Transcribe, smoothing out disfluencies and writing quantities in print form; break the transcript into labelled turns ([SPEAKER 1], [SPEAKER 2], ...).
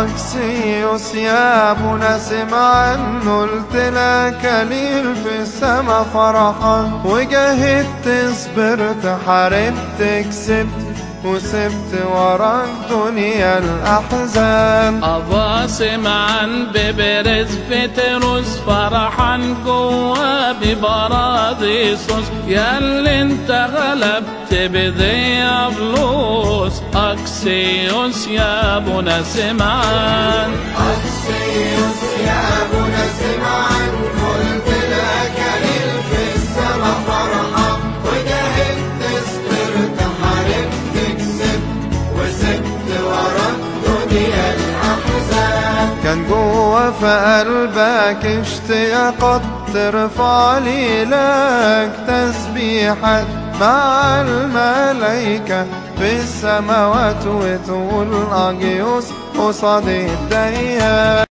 [SPEAKER 1] أكسيوس يا ابونا سمع عنه، قلت لك ليل في السما فرحان، وجاهدت صبرت حاربت كسبت، وسبت ورا الدنيا الأحزان.
[SPEAKER 2] أبا سمعان ببرز بتروس فرحان جوا ببراديسوس، ياللي انت غلبت بديابلوس. أكسيوس يا ابونا سمعان،
[SPEAKER 1] أكسيوس يا ابونا سمعان، قلت لك ليل في السما فرحان، وجاهدت صبرت حاربت كسبت، وسبت ورا الدنيا الأحزان. كان جوا في قلبك اشتياقات ترفع ليلك تسبيحات مع الملايكة في السماوات، وتقول أجيوس قصاد الديان.